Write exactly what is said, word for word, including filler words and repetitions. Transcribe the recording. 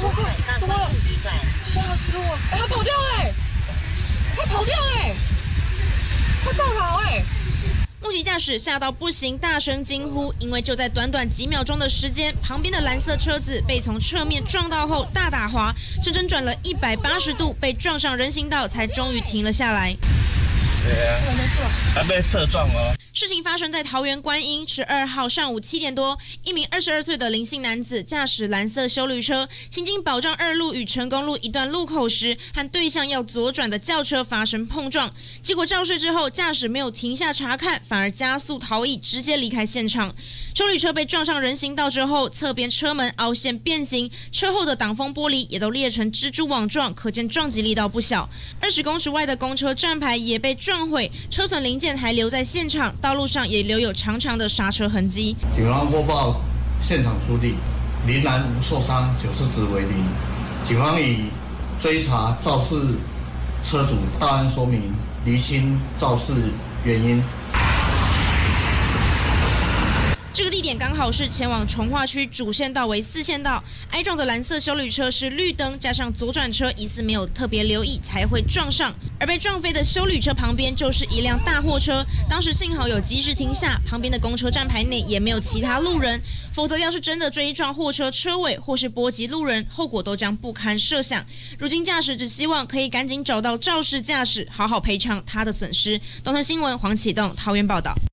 怎么了？吓死我！哎，他跑掉嘞！他跑掉嘞！他上逃哎！ 目击驾驶吓到不行，大声惊呼，因为就在短短几秒钟的时间，旁边的蓝色车子被从侧面撞到后大打滑，整整转了一百八十度，被撞上人行道，才终于停了下来。 对啊，没事，还被侧撞哦。 事情发生在桃园观音，十二号上午七点多，一名二十二岁的林姓男子驾驶蓝色休旅车，行经保障二路与成功路一段路口时，和对向要左转的轿车发生碰撞。结果肇事之后，驾驶没有停下查看，反而加速逃逸，直接离开现场。休旅车被撞上人行道之后，侧边车门凹陷变形，车后的挡风玻璃也都裂成蜘蛛网状，可见撞击力道不小。二十公尺外的公车站牌也被撞毁，车损零件还留在现场。道路上也留有长长的刹车痕迹。 警方播报现场处理，零男无受伤，九次值为零。警方已追查肇事车主，到案说明，厘清肇事原因。 这个地点刚好是前往重划区主线道为四线道，挨撞的蓝色休旅车是绿灯，加上左转车疑似没有特别留意才会撞上，而被撞飞的休旅车旁边就是一辆大货车，当时幸好有及时停下，旁边的公车站牌内也没有其他路人，否则要是真的追撞货车车尾或是波及路人，后果都将不堪设想。如今驾驶只希望可以赶紧找到肇事驾驶，好好赔偿他的损失。东森新闻黄启栋桃园报道。